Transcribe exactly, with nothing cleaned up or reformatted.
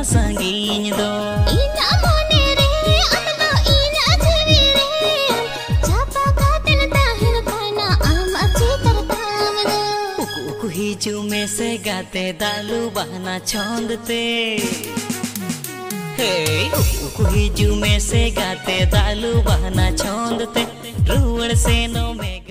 संगीन दो इना मोने रे अतलो इना जीवी रे चापा कातिल ताहिर खाना आम अच्छी तरताम दो उकु उकु हिजू में से गाते दालू बहना छोंदते हे उकु उकु हिजू में से गाते दालू बहना छोंदते रुवड़ से नो में